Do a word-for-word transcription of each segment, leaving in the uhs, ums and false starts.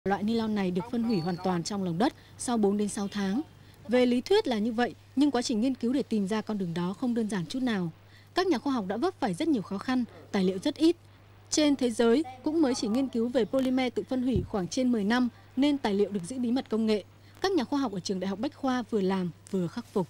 Loại ni lông này được phân hủy hoàn toàn trong lòng đất sau bốn đến sáu tháng. Về lý thuyết là như vậy, nhưng quá trình nghiên cứu để tìm ra con đường đó không đơn giản chút nào. Các nhà khoa học đã vấp phải rất nhiều khó khăn, tài liệu rất ít. Trên thế giới cũng mới chỉ nghiên cứu về polymer tự phân hủy khoảng trên mười năm, nên tài liệu được giữ bí mật công nghệ. Các nhà khoa học ở trường Đại học Bách Khoa vừa làm vừa khắc phục.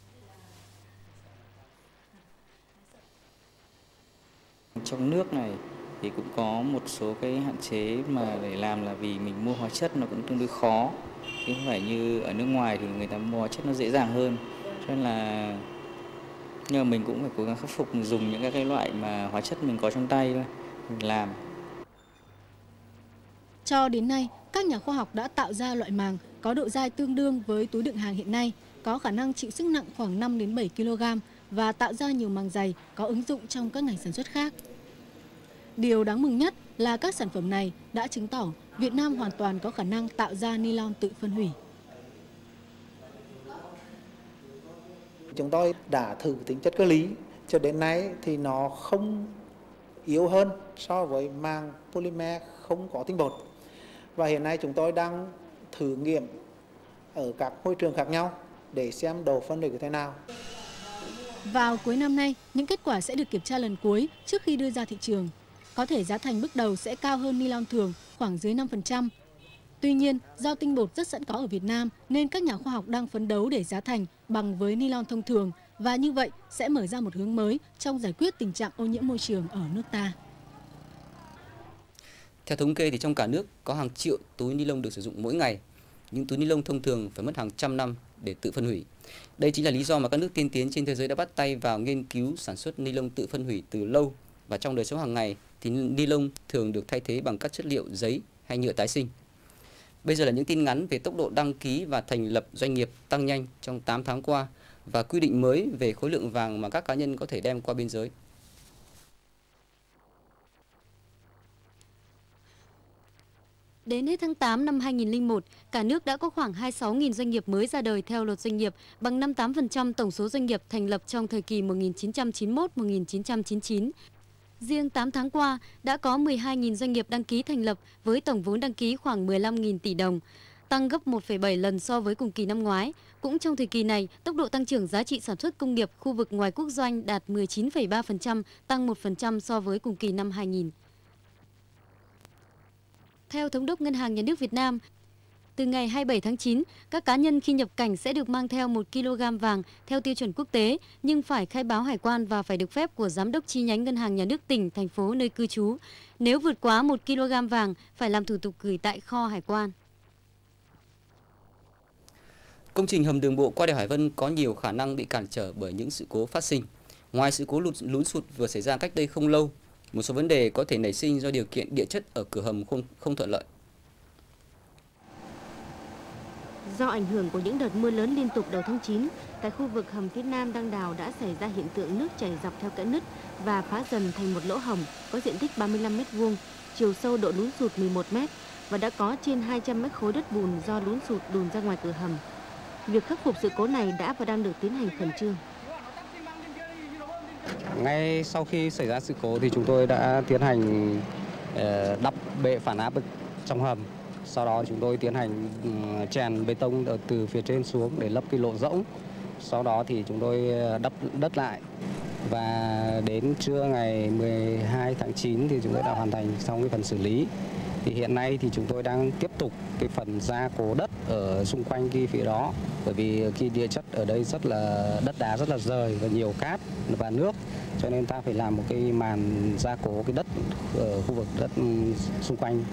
Trong nước này thì cũng có một số cái hạn chế mà để làm là vì mình mua hóa chất nó cũng tương đối khó, chứ không phải như ở nước ngoài thì người ta mua hóa chất nó dễ dàng hơn. Cho nên là nhưng mà mình cũng phải cố gắng khắc phục, dùng những cái loại mà hóa chất mình có trong tay thôi mình làm. Cho đến nay, các nhà khoa học đã tạo ra loại màng có độ dai tương đương với túi đựng hàng hiện nay, có khả năng chịu sức nặng khoảng năm đến bảy ki lô gam và tạo ra nhiều màng dày có ứng dụng trong các ngành sản xuất khác. Điều đáng mừng nhất là các sản phẩm này đã chứng tỏ Việt Nam hoàn toàn có khả năng tạo ra ni lông tự phân hủy. Chúng tôi đã thử tính chất cơ lý, cho đến nay thì nó không yếu hơn so với màng polymer không có tinh bột. Và hiện nay chúng tôi đang thử nghiệm ở các môi trường khác nhau để xem độ phân hủy như thế nào. Vào cuối năm nay, những kết quả sẽ được kiểm tra lần cuối trước khi đưa ra thị trường. Có thể giá thành bước đầu sẽ cao hơn ni lông thường khoảng dưới năm phần trăm. Tuy nhiên, do tinh bột rất sẵn có ở Việt Nam nên các nhà khoa học đang phấn đấu để giá thành bằng với ni lông thông thường, và như vậy sẽ mở ra một hướng mới trong giải quyết tình trạng ô nhiễm môi trường ở nước ta. Theo thống kê thì trong cả nước có hàng triệu túi ni lông được sử dụng mỗi ngày. Những túi ni lông thông thường phải mất hàng trăm năm để tự phân hủy. Đây chính là lý do mà các nước tiên tiến trên thế giới đã bắt tay vào nghiên cứu sản xuất ni lông tự phân hủy từ lâu, và trong đời sống hàng ngày thì ni lông thường được thay thế bằng các chất liệu giấy hay nhựa tái sinh. Bây giờ là những tin ngắn về tốc độ đăng ký và thành lập doanh nghiệp tăng nhanh trong tám tháng qua và quy định mới về khối lượng vàng mà các cá nhân có thể đem qua biên giới. Đến hết tháng tám năm hai nghìn không trăm lẻ một, cả nước đã có khoảng hai mươi sáu nghìn doanh nghiệp mới ra đời theo luật doanh nghiệp, bằng năm mươi tám phần trăm tổng số doanh nghiệp thành lập trong thời kỳ một nghìn chín trăm chín mươi mốt đến một nghìn chín trăm chín mươi chín. Riêng tám tháng qua, đã có mười hai nghìn doanh nghiệp đăng ký thành lập với tổng vốn đăng ký khoảng mười lăm nghìn tỷ đồng, tăng gấp một phẩy bảy lần so với cùng kỳ năm ngoái. Cũng trong thời kỳ này, tốc độ tăng trưởng giá trị sản xuất công nghiệp khu vực ngoài quốc doanh đạt mười chín phẩy ba phần trăm, tăng một phần trăm so với cùng kỳ năm hai nghìn. Theo Thống đốc Ngân hàng Nhà nước Việt Nam, từ ngày hai mươi bảy tháng chín, các cá nhân khi nhập cảnh sẽ được mang theo một ki lô gam vàng theo tiêu chuẩn quốc tế, nhưng phải khai báo hải quan và phải được phép của Giám đốc chi nhánh Ngân hàng Nhà nước tỉnh, thành phố nơi cư trú. Nếu vượt quá một ki lô gam vàng, phải làm thủ tục gửi tại kho hải quan. Công trình hầm đường bộ qua đèo Hải Vân có nhiều khả năng bị cản trở bởi những sự cố phát sinh. Ngoài sự cố lụt lún sụt vừa xảy ra cách đây không lâu, một số vấn đề có thể nảy sinh do điều kiện địa chất ở cửa hầm không, không thuận lợi. Do ảnh hưởng của những đợt mưa lớn liên tục đầu tháng chín, tại khu vực hầm phía Nam đang đào đã xảy ra hiện tượng nước chảy dọc theo kẽ nứt và phá dần thành một lỗ hổng có diện tích ba mươi lăm mét vuông, chiều sâu độ lún sụt mười một mét và đã có trên hai trăm mét khối đất bùn do lún sụt đùn ra ngoài cửa hầm. Việc khắc phục sự cố này đã và đang được tiến hành khẩn trương. Ngay sau khi xảy ra sự cố thì chúng tôi đã tiến hành đắp bệ phản áp trong hầm. Sau đó chúng tôi tiến hành chèn bê tông từ phía trên xuống để lấp cái lỗ rỗng. Sau đó thì chúng tôi đắp đất lại. Và đến trưa ngày mười hai tháng chín thì chúng tôi đã hoàn thành xong cái phần xử lý. Thì hiện nay thì chúng tôi đang tiếp tục cái phần gia cố đất ở xung quanh cái phía đó. Bởi vì khi địa chất ở đây rất là đất đá rất là rời và nhiều cát và nước, cho nên ta phải làm một cái màn gia cố cái đất ở khu vực đất xung quanh.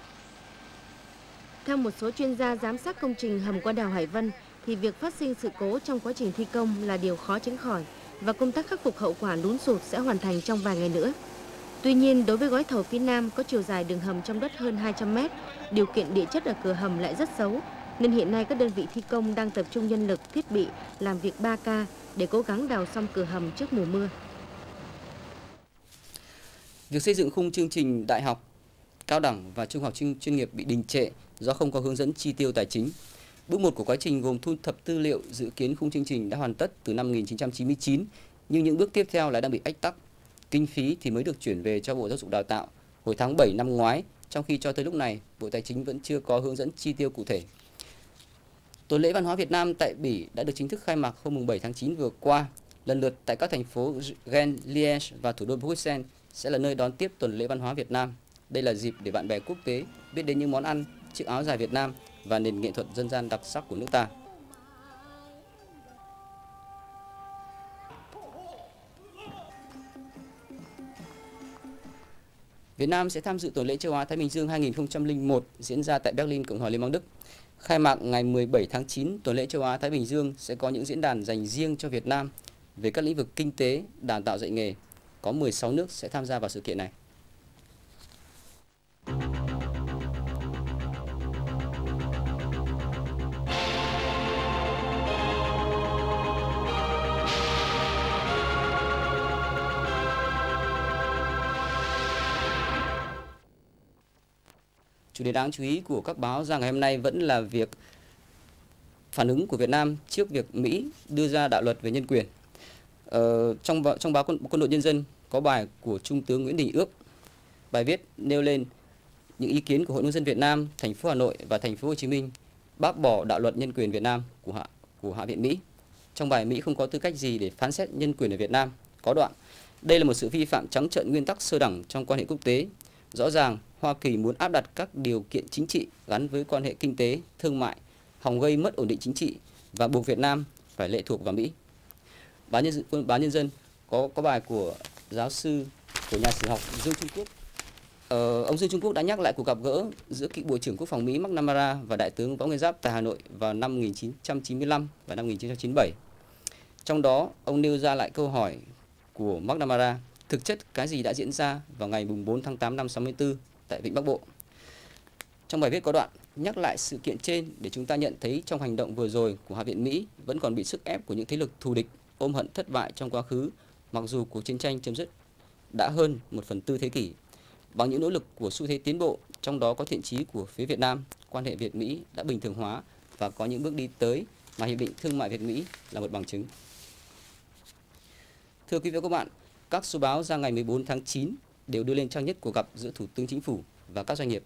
Theo một số chuyên gia giám sát công trình hầm qua đèo Hải Vân, thì việc phát sinh sự cố trong quá trình thi công là điều khó tránh khỏi và công tác khắc phục hậu quả lún sụt sẽ hoàn thành trong vài ngày nữa. Tuy nhiên, đối với gói thầu phía Nam có chiều dài đường hầm trong đất hơn hai trăm mét, điều kiện địa chất ở cửa hầm lại rất xấu, nên hiện nay các đơn vị thi công đang tập trung nhân lực, thiết bị, làm việc ba ca để cố gắng đào xong cửa hầm trước mùa mưa. Việc xây dựng khung chương trình đại học, cao đẳng và trung học chuyên nghiệp bị đình trệ do không có hướng dẫn chi tiêu tài chính. Bước một của quá trình gồm thu thập tư liệu, dự kiến khung chương trình đã hoàn tất từ năm một nghìn chín trăm chín mươi chín, nhưng những bước tiếp theo lại đang bị ách tắc. Kinh phí thì mới được chuyển về cho Bộ Giáo dục Đào tạo hồi tháng bảy năm ngoái, trong khi cho tới lúc này, Bộ Tài chính vẫn chưa có hướng dẫn chi tiêu cụ thể. Tuần lễ văn hóa Việt Nam tại Bỉ đã được chính thức khai mạc hôm bảy tháng chín vừa qua, lần lượt tại các thành phố Rennes, Liège và thủ đô Bruxelles sẽ là nơi đón tiếp tuần lễ văn hóa Việt Nam. Đây là dịp để bạn bè quốc tế biết đến những món ăn, chiếc áo dài Việt Nam và nền nghệ thuật dân gian đặc sắc của nước ta. Việt Nam sẽ tham dự tuần lễ châu Á Thái Bình Dương hai nghìn không trăm lẻ một diễn ra tại Berlin, Cộng hòa Liên bang Đức. Khai mạc ngày mười bảy tháng chín, tuần lễ châu Á Thái Bình Dương sẽ có những diễn đàn dành riêng cho Việt Nam về các lĩnh vực kinh tế, đào tạo dạy nghề. Có mười sáu nước sẽ tham gia vào sự kiện này. Chủ đề đáng chú ý của các báo ra ngày hôm nay vẫn là việc phản ứng của Việt Nam trước việc Mỹ đưa ra đạo luật về nhân quyền. Ờ, trong trong báo quân, quân đội Nhân dân có bài của Trung tướng Nguyễn Đình Ước. Bài viết nêu lên những ý kiến của Hội nông dân Việt Nam, thành phố Hà Nội và thành phố Hồ Chí Minh bác bỏ đạo luật nhân quyền Việt Nam của Hạ của Hạ viện Mỹ. Trong bài, Mỹ không có tư cách gì để phán xét nhân quyền ở Việt Nam. Có đoạn: đây là một sự vi phạm trắng trợn nguyên tắc sơ đẳng trong quan hệ quốc tế. Rõ ràng Hoa Kỳ muốn áp đặt các điều kiện chính trị gắn với quan hệ kinh tế, thương mại, hòng gây mất ổn định chính trị và buộc Việt Nam phải lệ thuộc vào Mỹ. Báo Nhân dân, báo Nhân dân có có bài của giáo sư của nhà sử học Dương Trung Quốc. Ờ, ông Dương Trung Quốc đã nhắc lại cuộc gặp gỡ giữa cựu Bộ trưởng Quốc phòng Mỹ McNamara và Đại tướng Võ Nguyên Giáp tại Hà Nội vào năm một nghìn chín trăm chín mươi lăm và năm một nghìn chín trăm chín mươi bảy. Trong đó, ông nêu ra lại câu hỏi của McNamara: thực chất cái gì đã diễn ra vào ngày bốn tháng tám năm sáu mươi tư tại Vịnh Bắc Bộ? Trong bài viết có đoạn nhắc lại sự kiện trên để chúng ta nhận thấy trong hành động vừa rồi của Hạ viện Mỹ vẫn còn bị sức ép của những thế lực thù địch ôm hận thất bại trong quá khứ, mặc dù cuộc chiến tranh chấm dứt đã hơn một phần tư thế kỷ. Bằng những nỗ lực của xu thế tiến bộ, trong đó có thiện chí của phía Việt Nam, quan hệ Việt-Mỹ đã bình thường hóa và có những bước đi tới mà Hiệp định Thương mại Việt-Mỹ là một bằng chứng. Thưa quý vị và các bạn, các số báo ra ngày mười bốn tháng chín đều đưa lên trang nhất cuộc gặp giữa Thủ tướng Chính phủ và các doanh nghiệp.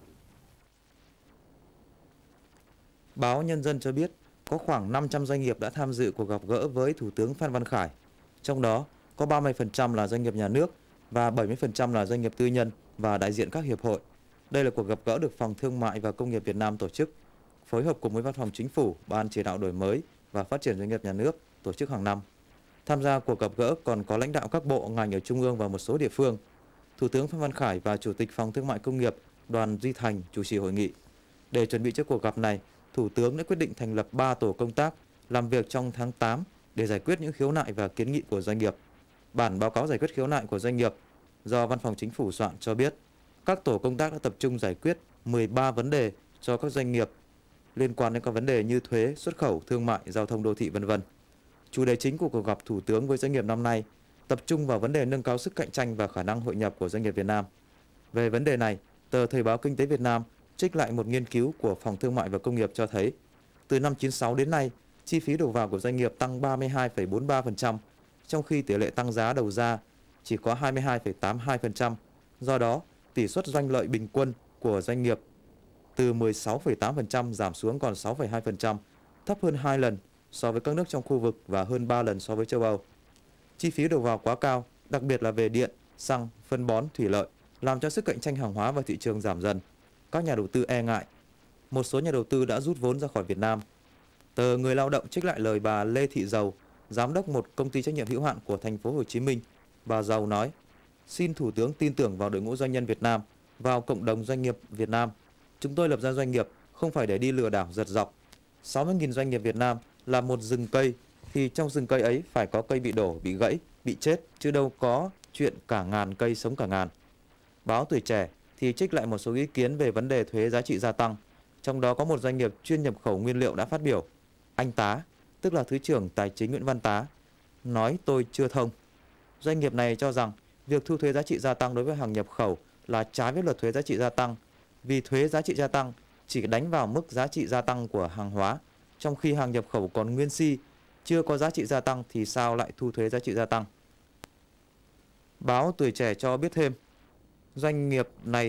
Báo Nhân dân cho biết có khoảng năm trăm doanh nghiệp đã tham dự cuộc gặp gỡ với Thủ tướng Phan Văn Khải. Trong đó có ba mươi phần trăm là doanh nghiệp nhà nước và bảy mươi phần trăm là doanh nghiệp tư nhân và đại diện các hiệp hội. Đây là cuộc gặp gỡ được Phòng Thương mại và Công nghiệp Việt Nam tổ chức, phối hợp cùng với Văn phòng Chính phủ, Ban chỉ đạo đổi mới và phát triển doanh nghiệp nhà nước tổ chức hàng năm. Tham gia cuộc gặp gỡ còn có lãnh đạo các bộ, ngành ở Trung ương và một số địa phương. Thủ tướng Phan Văn Khải và Chủ tịch Phòng Thương mại Công nghiệp Đoàn Duy Thành chủ trì hội nghị. Để chuẩn bị cho cuộc gặp này, Thủ tướng đã quyết định thành lập ba tổ công tác làm việc trong tháng tám để giải quyết những khiếu nại và kiến nghị của doanh nghiệp. Bản báo cáo giải quyết khiếu nại của doanh nghiệp do Văn phòng Chính phủ soạn cho biết, các tổ công tác đã tập trung giải quyết mười ba vấn đề cho các doanh nghiệp liên quan đến các vấn đề như thuế, xuất khẩu, thương mại, giao thông đô thị, vân vân. Chủ đề chính của cuộc gặp Thủ tướng với doanh nghiệp năm nay tập trung vào vấn đề nâng cao sức cạnh tranh và khả năng hội nhập của doanh nghiệp Việt Nam. Về vấn đề này, tờ Thời báo Kinh tế Việt Nam trích lại một nghiên cứu của Phòng Thương mại và Công nghiệp cho thấy, từ năm chín mươi sáu đến nay, chi phí đầu vào của doanh nghiệp tăng ba mươi hai phẩy bốn mươi ba phần trăm, trong khi tỷ lệ tăng giá đầu ra chỉ có hai mươi hai phẩy tám mươi hai phần trăm. Do đó, tỷ suất doanh lợi bình quân của doanh nghiệp từ mười sáu phẩy tám phần trăm giảm xuống còn sáu phẩy hai phần trăm, thấp hơn hai lần so với các nước trong khu vực và hơn ba lần so với châu Âu. Chi phí đầu vào quá cao, đặc biệt là về điện, xăng, phân bón, thủy lợi, làm cho sức cạnh tranh hàng hóa và thị trường giảm dần. Các nhà đầu tư e ngại. Một số nhà đầu tư đã rút vốn ra khỏi Việt Nam. Tờ Người Lao động trích lại lời bà Lê Thị Dầu, giám đốc một công ty trách nhiệm hữu hạn của thành phố Hồ Chí Minh. Bà Dầu nói: xin Thủ tướng tin tưởng vào đội ngũ doanh nhân Việt Nam, vào cộng đồng doanh nghiệp Việt Nam. Chúng tôi lập ra doanh nghiệp không phải để đi lừa đảo giật dọc. sáu mươi nghìn doanh nghiệp Việt Nam là một rừng cây, thì trong rừng cây ấy phải có cây bị đổ, bị gãy, bị chết, chứ đâu có chuyện cả ngàn cây sống cả ngàn. Báo Tuổi Trẻ thì trích lại một số ý kiến về vấn đề thuế giá trị gia tăng. Trong đó có một doanh nghiệp chuyên nhập khẩu nguyên liệu đã phát biểu. Anh Tá, tức là Thứ trưởng Tài chính Nguyễn Văn Tá, nói tôi chưa thông. Doanh nghiệp này cho rằng việc thu thuế giá trị gia tăng đối với hàng nhập khẩu là trái với luật thuế giá trị gia tăng, vì thuế giá trị gia tăng chỉ đánh vào mức giá trị gia tăng của hàng hóa, trong khi hàng nhập khẩu còn nguyên si, chưa có giá trị gia tăng thì sao lại thu thuế giá trị gia tăng. Báo Tuổi Trẻ cho biết thêm, doanh nghiệp này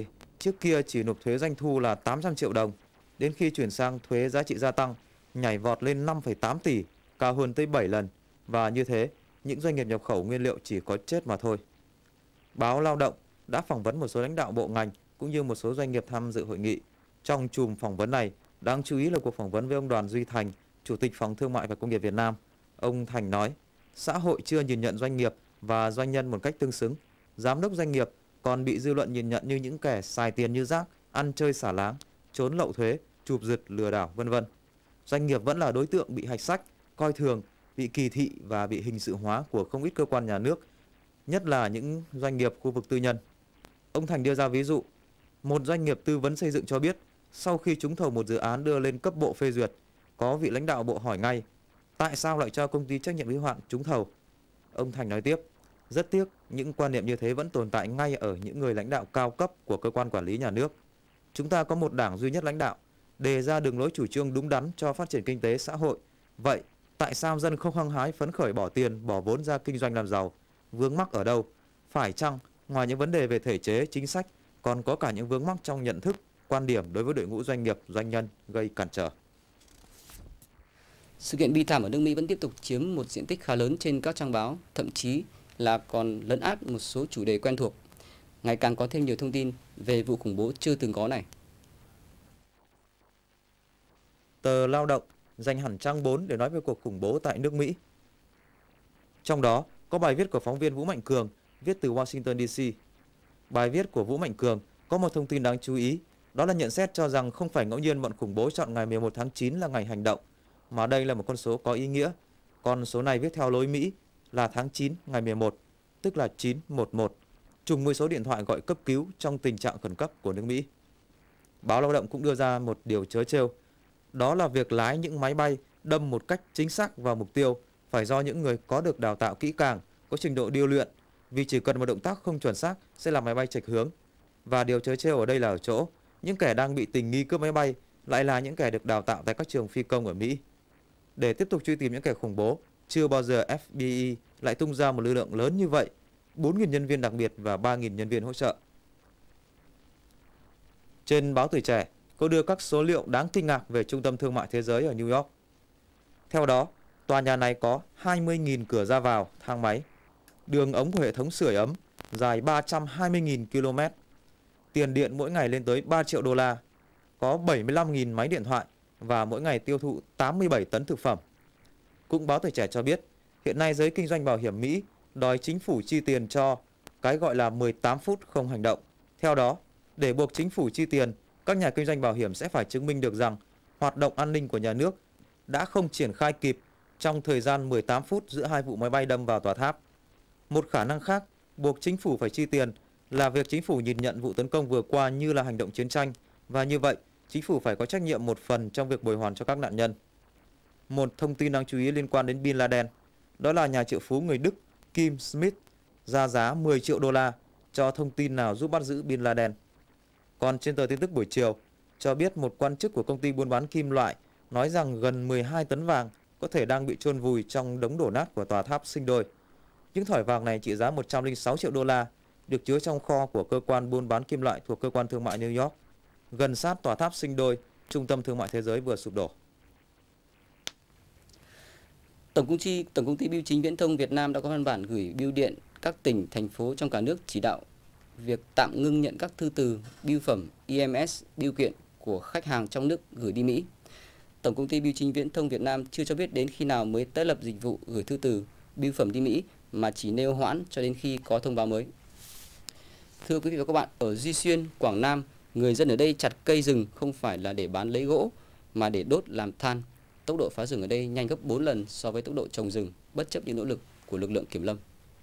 trước kia chỉ nộp thuế doanh thu là tám trăm triệu đồng, đến khi chuyển sang thuế giá trị gia tăng, nhảy vọt lên năm phẩy tám tỷ, cao hơn tới bảy lần. Và như thế, những doanh nghiệp nhập khẩu nguyên liệu chỉ có chết mà thôi. Báo Lao động đã phỏng vấn một số lãnh đạo bộ ngành cũng như một số doanh nghiệp tham dự hội nghị. Trong chùm phỏng vấn này, đáng chú ý là cuộc phỏng vấn với ông Đoàn Duy Thành, Chủ tịch Phòng Thương mại và Công nghiệp Việt Nam. Ông Thành nói, xã hội chưa nhìn nhận doanh nghiệp và doanh nhân một cách tương xứng. Giám đốc doanh nghiệp còn bị dư luận nhìn nhận như những kẻ xài tiền như rác, ăn chơi xả láng, trốn lậu thuế, chụp giật, lừa đảo, vân vân. Doanh nghiệp vẫn là đối tượng bị hạch sách, coi thường, bị kỳ thị và bị hình sự hóa của không ít cơ quan nhà nước, nhất là những doanh nghiệp khu vực tư nhân. Ông Thành đưa ra ví dụ, một doanh nghiệp tư vấn xây dựng cho biết, sau khi trúng thầu một dự án đưa lên cấp bộ phê duyệt, có vị lãnh đạo bộ hỏi ngay, tại sao lại cho công ty trách nhiệm hữu hạn trúng thầu? Ông Thành nói tiếp, rất tiếc những quan niệm như thế vẫn tồn tại ngay ở những người lãnh đạo cao cấp của cơ quan quản lý nhà nước. Chúng ta có một đảng duy nhất lãnh đạo, đề ra đường lối chủ trương đúng đắn cho phát triển kinh tế xã hội. Vậy, tại sao dân không hăng hái phấn khởi bỏ tiền, bỏ vốn ra kinh doanh làm giàu? Vướng mắc ở đâu? Phải chăng, ngoài những vấn đề về thể chế, chính sách, còn có cả những vướng mắc trong nhận thức, quan điểm đối với đội ngũ doanh nghiệp, doanh nhân gây cản trở? Sự kiện bi thảm ở nước Mỹ vẫn tiếp tục chiếm một diện tích khá lớn trên các trang báo, thậm chí là còn lấn át một số chủ đề quen thuộc. Ngày càng có thêm nhiều thông tin về vụ khủng bố chưa từng có này. Tờ Lao động dành hẳn trang bốn để nói về cuộc khủng bố tại nước Mỹ. Trong đó có bài viết của phóng viên Vũ Mạnh Cường viết từ Washington đê xê. Bài viết của Vũ Mạnh Cường có một thông tin đáng chú ý, đó là nhận xét cho rằng không phải ngẫu nhiên bọn khủng bố chọn ngày mười một tháng chín là ngày hành động, mà đây là một con số có ý nghĩa. Con số này viết theo lối Mỹ là tháng chín ngày mười một, tức là chín một một, trùng với số điện thoại gọi cấp cứu trong tình trạng khẩn cấp của nước Mỹ. Báo Lao động cũng đưa ra một điều trớ trêu, đó là việc lái những máy bay đâm một cách chính xác vào mục tiêu phải do những người có được đào tạo kỹ càng, có trình độ điêu luyện, vì chỉ cần một động tác không chuẩn xác sẽ làm máy bay chệch hướng. Và điều trớ trêu ở đây là ở chỗ, những kẻ đang bị tình nghi cướp máy bay lại là những kẻ được đào tạo tại các trường phi công ở Mỹ. Để tiếp tục truy tìm những kẻ khủng bố, chưa bao giờ ép bê i lại tung ra một lực lượng lớn như vậy, bốn nghìn nhân viên đặc biệt và ba nghìn nhân viên hỗ trợ. Trên báo Tuổi Trẻ có đưa các số liệu đáng kinh ngạc về Trung tâm Thương mại Thế giới ở New York. Theo đó, tòa nhà này có hai mươi nghìn cửa ra vào, thang máy, đường ống của hệ thống sưởi ấm dài ba trăm hai mươi nghìn ki lô mét, tiền điện mỗi ngày lên tới ba triệu đô la, có bảy mươi lăm nghìn máy điện thoại và mỗi ngày tiêu thụ tám mươi bảy tấn thực phẩm. Cũng báo Tuổi Trẻ cho biết, hiện nay giới kinh doanh bảo hiểm Mỹ đòi chính phủ chi tiền cho cái gọi là mười tám phút không hành động. Theo đó, để buộc chính phủ chi tiền, các nhà kinh doanh bảo hiểm sẽ phải chứng minh được rằng hoạt động an ninh của nhà nước đã không triển khai kịp trong thời gian mười tám phút giữa hai vụ máy bay đâm vào tòa tháp. Một khả năng khác buộc chính phủ phải chi tiền là việc chính phủ nhìn nhận vụ tấn công vừa qua như là hành động chiến tranh, và như vậy chính phủ phải có trách nhiệm một phần trong việc bồi hoàn cho các nạn nhân. Một thông tin đáng chú ý liên quan đến Bin Laden, đó là nhà triệu phú người Đức Kim Smith ra giá mười triệu đô la cho thông tin nào giúp bắt giữ Bin Laden. Còn trên tờ tin tức buổi chiều cho biết một quan chức của công ty buôn bán kim loại nói rằng gần mười hai tấn vàng có thể đang bị chôn vùi trong đống đổ nát của tòa tháp sinh đôi. Những thỏi vàng này trị giá một trăm lẻ sáu triệu đô la, được chứa trong kho của cơ quan buôn bán kim loại thuộc cơ quan thương mại New York, gần sát tòa tháp sinh đôi, trung tâm thương mại thế giới vừa sụp đổ. Tổng công ty Tổng công ty Bưu chính Viễn thông Việt Nam đã có văn bản gửi bưu điện các tỉnh, thành phố trong cả nước chỉ đạo việc tạm ngưng nhận các thư từ, bưu phẩm, i em ét, bưu kiện của khách hàng trong nước gửi đi Mỹ. Tổng công ty Bưu chính Viễn thông Việt Nam chưa cho biết đến khi nào mới tái lập dịch vụ gửi thư từ, bưu phẩm đi Mỹ, mà chỉ nêu hoãn cho đến khi có thông báo mới. Thưa quý vị và các bạn, ở Duy Xuyên, Quảng Nam, người dân ở đây chặt cây rừng không phải là để bán lấy gỗ, mà để đốt làm than. Tốc độ phá rừng ở đây nhanh gấp bốn lần so với tốc độ trồng rừng, bất chấp những nỗ lực của lực lượng kiểm lâm.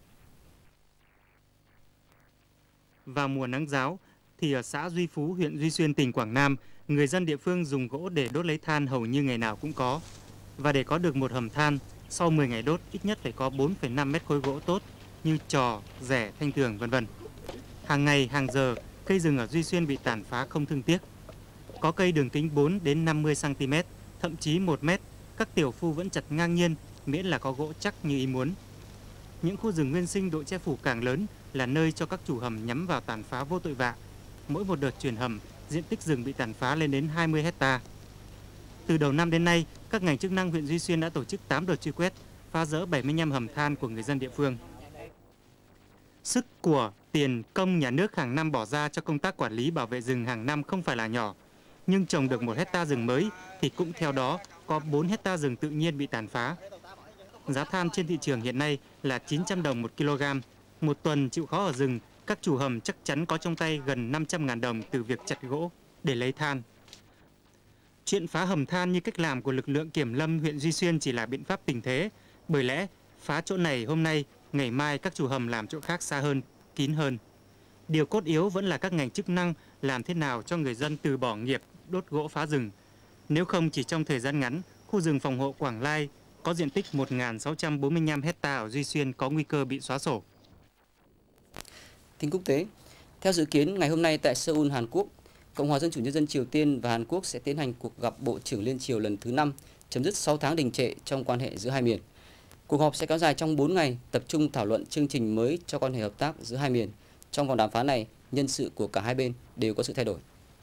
Vào mùa nắng ráo thì ở xã Duy Phú, huyện Duy Xuyên, tỉnh Quảng Nam, người dân địa phương dùng gỗ để đốt lấy than hầu như ngày nào cũng có. Và để có được một hầm than, sau mười ngày đốt ít nhất phải có bốn phẩy năm mét khối gỗ tốt như trò, rẻ, thanh tường, vân vân. Hàng ngày, hàng giờ, cây rừng ở Duy Xuyên bị tàn phá không thương tiếc. Có cây đường kính bốn đến năm mươi xăng ti mét, thậm chí một mét, các tiểu phu vẫn chặt ngang nhiên, miễn là có gỗ chắc như ý muốn. Những khu rừng nguyên sinh độ che phủ càng lớn là nơi cho các chủ hầm nhắm vào tàn phá vô tội vạ. mỗi một đợt chuyển hầm, diện tích rừng bị tàn phá lên đến hai mươi hecta. Từ đầu năm đến nay, các ngành chức năng huyện Duy Xuyên đã tổ chức tám đợt truy quét, phá dỡ bảy mươi lăm hầm than của người dân địa phương. Sức của, tiền, công nhà nước hàng năm bỏ ra cho công tác quản lý bảo vệ rừng hàng năm không phải là nhỏ. Nhưng trồng được một hecta rừng mới thì cũng theo đó có bốn hecta rừng tự nhiên bị tàn phá. Giá than trên thị trường hiện nay là chín trăm đồng một kg. Một tuần chịu khó ở rừng, các chủ hầm chắc chắn có trong tay gần năm trăm nghìn đồng từ việc chặt gỗ để lấy than. Chuyện phá hầm than như cách làm của lực lượng kiểm lâm huyện Duy Xuyên chỉ là biện pháp tình thế. Bởi lẽ phá chỗ này hôm nay, ngày mai các chủ hầm làm chỗ khác xa hơn, kín hơn. Điều cốt yếu vẫn là các ngành chức năng làm thế nào cho người dân từ bỏ nghiệp đốt gỗ phá rừng. Nếu không chỉ trong thời gian ngắn, khu rừng phòng hộ Quảng Lai có diện tích một nghìn sáu trăm bốn mươi lăm hecta ở Duy Xuyên có nguy cơ bị xóa sổ. Tin quốc tế. Theo dự kiến, ngày hôm nay tại Seoul, Hàn Quốc, Cộng hòa Dân chủ Nhân dân Triều Tiên và Hàn Quốc sẽ tiến hành cuộc gặp Bộ trưởng Liên Triều lần thứ năm, chấm dứt sáu tháng đình trệ trong quan hệ giữa hai miền. Cuộc họp sẽ kéo dài trong bốn ngày, tập trung thảo luận chương trình mới cho quan hệ hợp tác giữa hai miền. Trong vòng đàm phán này, nhân sự của cả hai bên đều có sự thay đổi.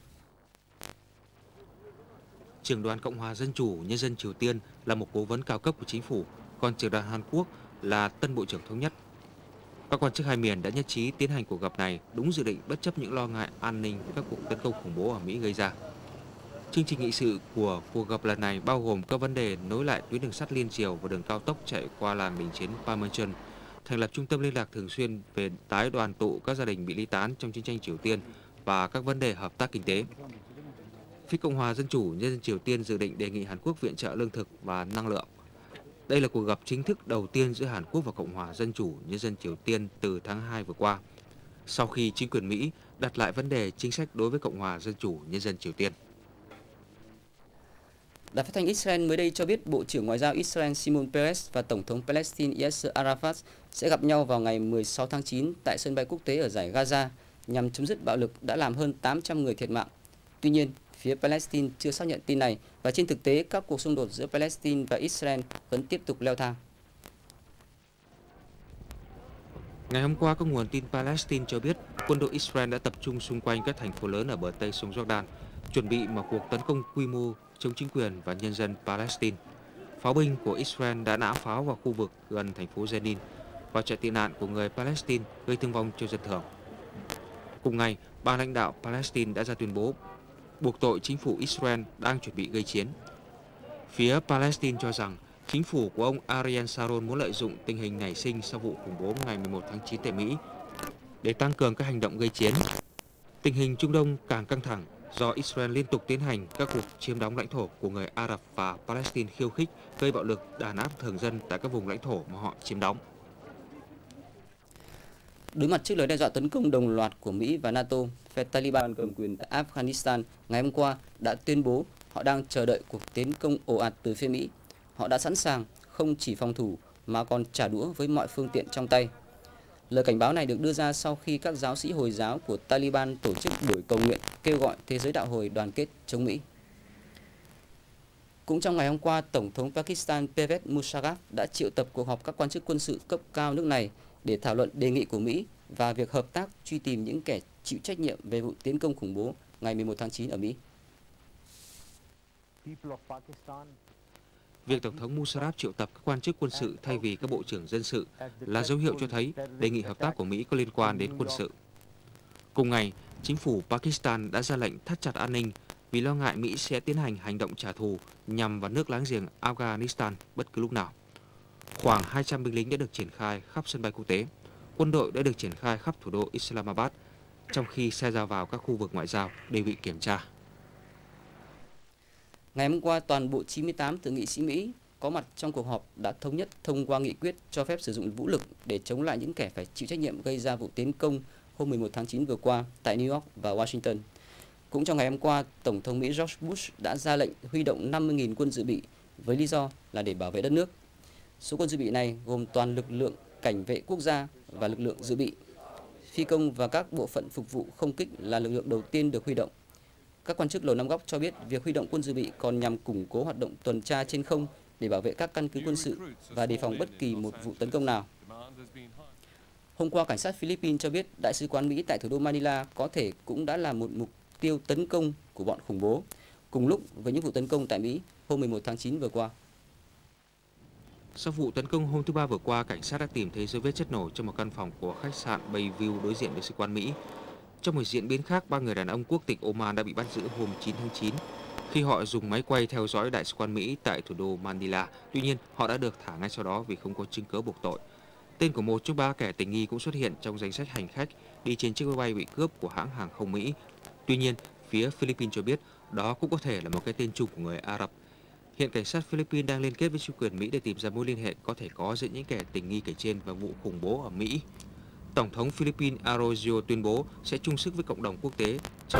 Trưởng đoàn Cộng hòa Dân chủ Nhân dân Triều Tiên là một cố vấn cao cấp của chính phủ, còn trưởng đoàn Hàn Quốc là tân Bộ trưởng Thống nhất. Các quan chức hai miền đã nhất trí tiến hành cuộc gặp này đúng dự định bất chấp những lo ngại an ninh các cuộc tấn công khủng bố ở Mỹ gây ra. Chương trình nghị sự của cuộc gặp lần này bao gồm các vấn đề nối lại tuyến đường sắt liên triều và đường cao tốc chạy qua làng đình chiến Panmunjom, thành lập trung tâm liên lạc thường xuyên về tái đoàn tụ các gia đình bị ly tán trong chiến tranh Triều Tiên và các vấn đề hợp tác kinh tế. Phía Cộng hòa Dân chủ Nhân dân Triều Tiên dự định đề nghị Hàn Quốc viện trợ lương thực và năng lượng. Đây là cuộc gặp chính thức đầu tiên giữa Hàn Quốc và Cộng hòa Dân chủ Nhân dân Triều Tiên từ tháng hai vừa qua, sau khi chính quyền Mỹ đặt lại vấn đề chính sách đối với Cộng hòa Dân chủ Nhân dân Triều Tiên. Đài phát thanh Israel mới đây cho biết Bộ trưởng Ngoại giao Israel Shimon Peres và Tổng thống Palestine Yasser Arafat sẽ gặp nhau vào ngày mười sáu tháng chín tại sân bay quốc tế ở dải Gaza nhằm chấm dứt bạo lực đã làm hơn tám trăm người thiệt mạng. Tuy nhiên, phía Palestine chưa xác nhận tin này và trên thực tế các cuộc xung đột giữa Palestine và Israel vẫn tiếp tục leo thang. Ngày hôm qua, các nguồn tin Palestine cho biết quân đội Israel đã tập trung xung quanh các thành phố lớn ở bờ Tây sông Jordan, chuẩn bị một cuộc tấn công quy mô chống chính quyền và nhân dân Palestine. Pháo binh của Israel đã nã pháo vào khu vực gần thành phố Jenin và trại tị nạn của người Palestine gây thương vong cho dân thường. Cùng ngày, ban lãnh đạo Palestine đã ra tuyên bố buộc tội chính phủ Israel đang chuẩn bị gây chiến. Phía Palestine cho rằng chính phủ của ông Ariel Sharon muốn lợi dụng tình hình nảy sinh sau vụ khủng bố ngày mười một tháng chín tại Mỹ để tăng cường các hành động gây chiến. Tình hình Trung Đông càng căng thẳng do Israel liên tục tiến hành các cuộc chiếm đóng lãnh thổ của người Ả Rập và Palestine khiêu khích, gây bạo lực, đàn áp thường dân tại các vùng lãnh thổ mà họ chiếm đóng. Đối mặt trước lời đe dọa tấn công đồng loạt của Mỹ và NATO, phe Taliban cầm quyền tại Afghanistan ngày hôm qua đã tuyên bố họ đang chờ đợi cuộc tiến công ồ ạt từ phía Mỹ. Họ đã sẵn sàng không chỉ phòng thủ mà còn trả đũa với mọi phương tiện trong tay. Lời cảnh báo này được đưa ra sau khi các giáo sĩ Hồi giáo của Taliban tổ chức buổi cầu nguyện kêu gọi thế giới đạo hồi đoàn kết chống Mỹ. Cũng trong ngày hôm qua, Tổng thống Pakistan Pervez Musharraf đã triệu tập cuộc họp các quan chức quân sự cấp cao nước này để thảo luận đề nghị của Mỹ và việc hợp tác truy tìm những kẻ chịu trách nhiệm về vụ tiến công khủng bố ngày mười một tháng chín ở Mỹ. Việc Tổng thống Musharraf triệu tập các quan chức quân sự thay vì các bộ trưởng dân sự là dấu hiệu cho thấy đề nghị hợp tác của Mỹ có liên quan đến quân sự. Cùng ngày, chính phủ Pakistan đã ra lệnh thắt chặt an ninh vì lo ngại Mỹ sẽ tiến hành hành động trả thù nhằm vào nước láng giềng Afghanistan bất cứ lúc nào. Khoảng hai trăm binh lính đã được triển khai khắp sân bay quốc tế. Quân đội đã được triển khai khắp thủ đô Islamabad, trong khi xe ra vào các khu vực ngoại giao đều bị kiểm tra. Ngày hôm qua, toàn bộ chín mươi tám thượng nghị sĩ Mỹ có mặt trong cuộc họp đã thống nhất thông qua nghị quyết cho phép sử dụng vũ lực để chống lại những kẻ phải chịu trách nhiệm gây ra vụ tiến công hôm mười một tháng chín vừa qua tại New York và Washington. Cũng trong ngày hôm qua, Tổng thống Mỹ George Bush đã ra lệnh huy động năm mươi nghìn quân dự bị với lý do là để bảo vệ đất nước. Số quân dự bị này gồm toàn lực lượng cảnh vệ quốc gia và lực lượng dự bị. Phi công và các bộ phận phục vụ không kích là lực lượng đầu tiên được huy động. Các quan chức Lầu Năm Góc cho biết việc huy động quân dự bị còn nhằm củng cố hoạt động tuần tra trên không để bảo vệ các căn cứ quân sự và đề phòng bất kỳ một vụ tấn công nào. Hôm qua, cảnh sát Philippines cho biết Đại sứ quán Mỹ tại thủ đô Manila có thể cũng đã là một mục tiêu tấn công của bọn khủng bố, cùng lúc với những vụ tấn công tại Mỹ hôm mười một tháng chín vừa qua. Sau vụ tấn công hôm thứ Ba vừa qua, cảnh sát đã tìm thấy dấu vết chất nổ trong một căn phòng của khách sạn Bayview đối diện Đại sứ quán Mỹ. Trong một diễn biến khác, ba người đàn ông quốc tịch Oman đã bị bắt giữ hôm chín tháng chín khi họ dùng máy quay theo dõi Đại sứ quán Mỹ tại thủ đô Manila. Tuy nhiên, họ đã được thả ngay sau đó vì không có chứng cứ buộc tội. Tên của một trong ba kẻ tình nghi cũng xuất hiện trong danh sách hành khách đi trên chiếc máy bay bị cướp của hãng hàng không Mỹ. Tuy nhiên, phía Philippines cho biết đó cũng có thể là một cái tên chung của người Ả Rập. Hiện cảnh sát Philippines đang liên kết với chính quyền Mỹ để tìm ra mối liên hệ có thể có giữa những kẻ tình nghi kể trên và vụ khủng bố ở Mỹ. Tổng thống Philippines Arroyo tuyên bố sẽ chung sức với cộng đồng quốc tế